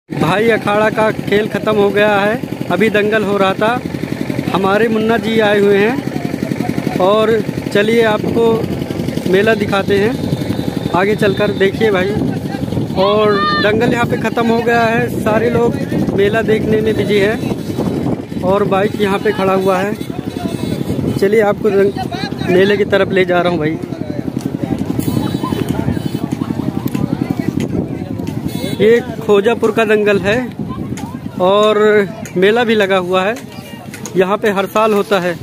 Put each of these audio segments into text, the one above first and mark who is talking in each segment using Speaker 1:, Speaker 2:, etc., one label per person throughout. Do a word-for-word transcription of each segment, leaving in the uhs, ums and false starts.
Speaker 1: भाई अखाड़ा का खेल ख़त्म हो गया है, अभी दंगल हो रहा था। हमारे मुन्ना जी आए हुए हैं और चलिए आपको मेला दिखाते हैं, आगे चलकर देखिए भाई। और दंगल यहाँ पे ख़त्म हो गया है, सारे लोग मेला देखने में बिजी हैं और बाइक यहाँ पे खड़ा हुआ है। चलिए आपको मेले की तरफ ले जा रहा हूँ भाई। ये खोजापुर का दंगल है और मेला भी लगा हुआ है, यहाँ पे हर साल होता है।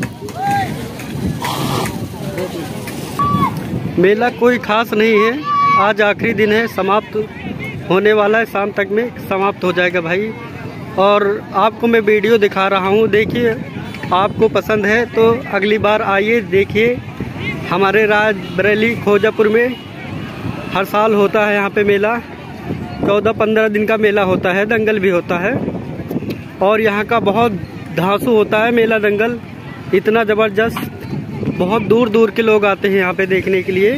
Speaker 1: मेला कोई खास नहीं है, आज आखिरी दिन है, समाप्त होने वाला है, शाम तक में समाप्त हो जाएगा भाई। और आपको मैं वीडियो दिखा रहा हूँ, देखिए आपको पसंद है तो अगली बार आइए देखिए। हमारे रायबरेली खोजापुर में हर साल होता है यहाँ पे मेला, चौदह पंद्रह दिन का मेला होता है, दंगल भी होता है और यहाँ का बहुत धांसू होता है मेला दंगल, इतना ज़बरदस्त। बहुत दूर दूर के लोग आते हैं यहाँ पे देखने के लिए।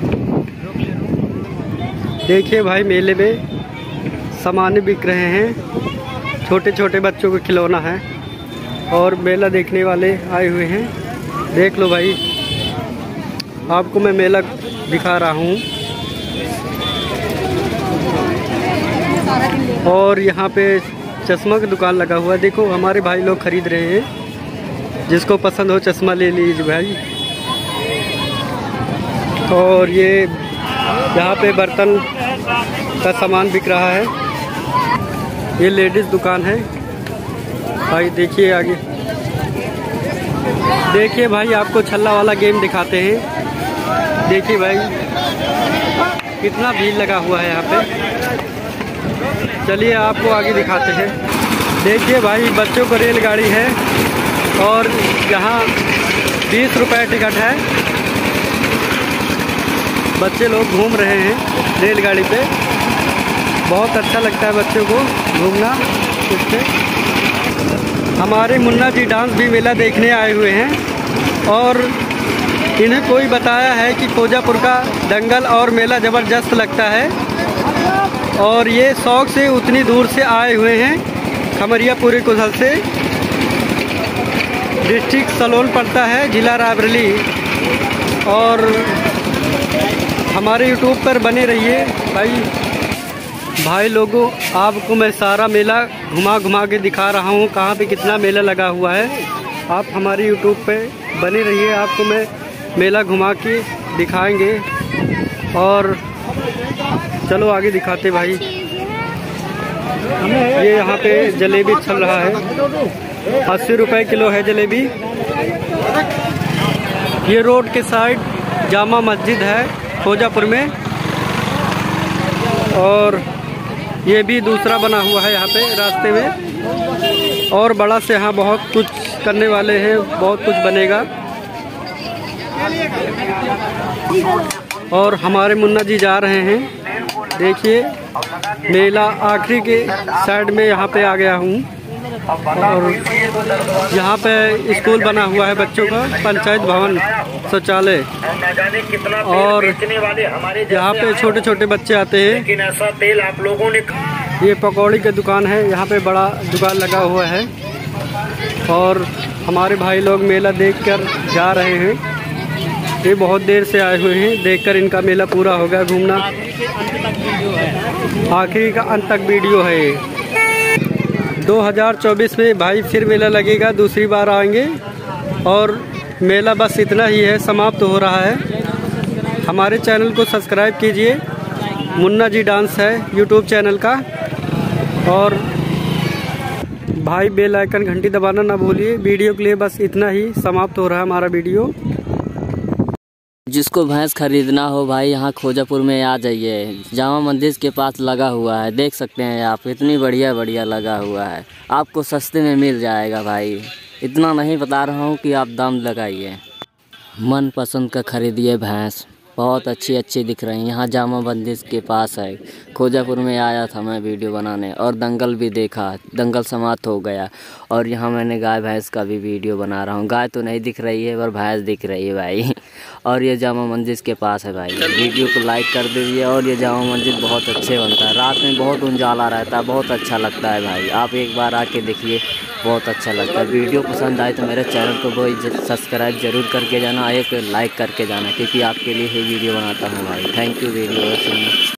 Speaker 1: देखिए भाई मेले में सामान बिक रहे हैं, छोटे छोटे बच्चों को खिलौना है और मेला देखने वाले आए हुए हैं। देख लो भाई, आपको मैं मेला दिखा रहा हूँ। और यहाँ पे चश्मा की दुकान लगा हुआ है, देखो हमारे भाई लोग खरीद रहे हैं, जिसको पसंद हो चश्मा ले लीजिए भाई। और ये यहाँ पे बर्तन का सामान बिक रहा है, ये लेडीज़ दुकान है भाई। देखिए आगे, देखिए भाई आपको छल्ला वाला गेम दिखाते हैं। देखिए भाई कितना भीड़ लगा हुआ है यहाँ पे, चलिए आपको आगे दिखाते हैं। देखिए भाई बच्चों को रेलगाड़ी है और यहाँ बीस रुपए टिकट है, बच्चे लोग घूम रहे हैं रेलगाड़ी पे, बहुत अच्छा लगता है बच्चों को घूमना इस पे। हमारे मुन्ना जी डांस भी मेला देखने आए हुए हैं और इन्हें कोई बताया है कि खोजापुर का दंगल और मेला ज़बरदस्त लगता है और ये शौक से उतनी दूर से आए हुए हैं। खमरियापुरी कुशल से, डिस्ट्रिक्ट सलोन पड़ता है, जिला रायबरेली। और हमारे यूट्यूब पर बने रहिए भाई। भाई लोगों, आपको मैं सारा मेला घुमा घुमा के दिखा रहा हूँ, कहाँ पे कितना मेला लगा हुआ है। आप हमारे यूट्यूब पे बने रहिए, आपको मैं मेला घुमा के दिखाएंगे। और चलो आगे दिखाते भाई। ये यहाँ पे जलेबी चल रहा है, अस्सी रुपए किलो है जलेबी। ये रोड के साइड जामा मस्जिद है खोजापुर में और ये भी दूसरा बना हुआ है यहाँ पे रास्ते में। और बड़ा से यहाँ बहुत कुछ करने वाले हैं, बहुत कुछ बनेगा। और हमारे मुन्ना जी जा रहे हैं, देखिए मेला आखिरी के साइड में यहाँ पे आ गया हूँ। और यहाँ पे स्कूल बना हुआ है बच्चों का, पंचायत भवन शौचालय। और यहाँ पे छोटे छोटे बच्चे आते हैं। लेकिन ऐसा तेल आप लोगों ने, ये पकौड़ी की दुकान है, यहाँ पे बड़ा दुकान लगा हुआ है। और हमारे भाई लोग मेला देखकर जा रहे हैं, ये बहुत देर से आए हुए हैं, देखकर इनका मेला पूरा हो गया घूमना। आखिरी का अंत तक वीडियो है। दो हज़ार चौबीस में भाई फिर मेला लगेगा, दूसरी बार आएंगे। और मेला बस इतना ही है, समाप्त हो रहा है। हमारे चैनल को सब्सक्राइब कीजिए, मुन्ना जी डांस है यूट्यूब चैनल का। और भाई बेल आइकन घंटी दबाना ना भूलिए। वीडियो के लिए बस इतना ही, समाप्त हो रहा है हमारा वीडियो।
Speaker 2: जिसको भैंस खरीदना हो भाई यहाँ खोजापुर में आ जाइए, जामा मंदिर के पास लगा हुआ है, देख सकते हैं आप, इतनी बढ़िया बढ़िया लगा हुआ है, आपको सस्ते में मिल जाएगा भाई। इतना नहीं बता रहा हूँ कि आप दाम लगाइए, मन पसंद का खरीदिए भैंस बहुत अच्छी अच्छी दिख रही हैं। यहाँ जामा मंदिर के पास है। खोजापुर में आया था मैं वीडियो बनाने और दंगल भी देखा, दंगल समाप्त हो गया। और यहाँ मैंने गाय भैंस का भी वीडियो बना रहा हूँ। गाय तो नहीं दिख रही है पर भैंस दिख रही है भाई। और ये जामा मंदिर के पास है भाई। वीडियो को लाइक कर दीजिए। और ये जामा मंदिर बहुत अच्छे बनता है, रात में बहुत उजाला रहता है, बहुत अच्छा लगता है भाई। आप एक बार आके देखिए, बहुत अच्छा लगता है। वीडियो पसंद आए तो मेरे चैनल को वो सब्सक्राइब जरूर करके जाना, एक लाइक करके जाना, क्योंकि आपके लिए ही वीडियो बनाता हूँ भाई। Thank you video watching.